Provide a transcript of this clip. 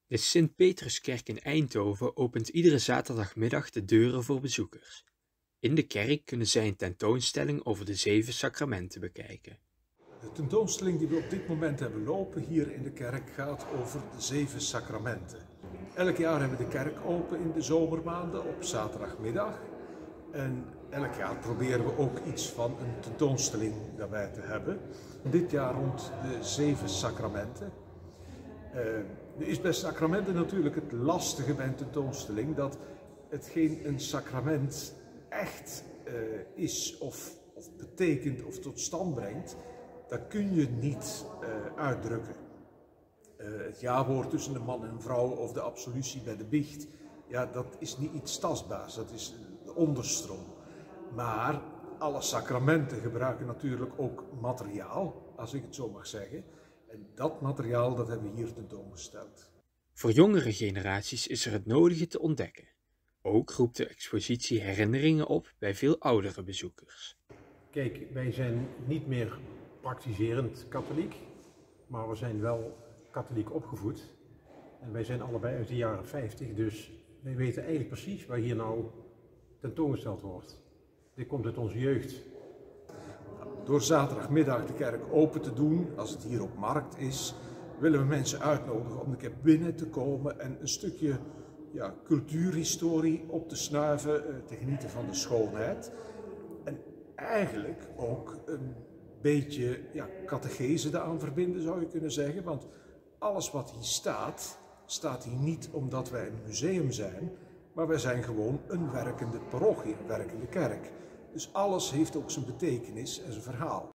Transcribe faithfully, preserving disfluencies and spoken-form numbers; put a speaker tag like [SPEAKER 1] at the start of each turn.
[SPEAKER 1] De Sint-Petruskerk in Eindhoven opent iedere zaterdagmiddag de deuren voor bezoekers. In de kerk kunnen zij een tentoonstelling over de zeven sacramenten bekijken.
[SPEAKER 2] De tentoonstelling die we op dit moment hebben lopen hier in de kerk gaat over de zeven sacramenten. Elk jaar hebben we de kerk open in de zomermaanden op zaterdagmiddag. En elk jaar proberen we ook iets van een tentoonstelling daarbij te hebben. Dit jaar rond de zeven sacramenten. Uh, er is bij sacramenten natuurlijk het lastige bij een tentoonstelling dat hetgeen een sacrament echt uh, is of, of betekent of tot stand brengt, dat kun je niet uh, uitdrukken. Uh, het ja-woord tussen een man en een vrouw of de absolutie bij de biecht, ja, dat is niet iets tastbaars, dat is de onderstroom. Maar alle sacramenten gebruiken natuurlijk ook materiaal, als ik het zo mag zeggen. En dat materiaal dat hebben we hier tentoongesteld.
[SPEAKER 1] Voor jongere generaties is er het nodige te ontdekken. Ook roept de expositie herinneringen op bij veel oudere bezoekers.
[SPEAKER 3] Kijk, wij zijn niet meer praktiserend katholiek, maar we zijn wel katholiek opgevoed. En wij zijn allebei uit de jaren vijftig, dus wij weten eigenlijk precies waar hier nou tentoongesteld wordt. Dit komt uit onze jeugd.
[SPEAKER 2] Door zaterdagmiddag de kerk open te doen, als het hier op markt is, willen we mensen uitnodigen om een keer binnen te komen en een stukje ja, cultuurhistorie op te snuiven, te genieten van de schoonheid. En eigenlijk ook een beetje ja, catechese eraan verbinden, zou je kunnen zeggen. Want alles wat hier staat, staat hier niet omdat wij een museum zijn, maar wij zijn gewoon een werkende parochie, een werkende kerk. Dus alles heeft ook zijn betekenis en zijn verhaal.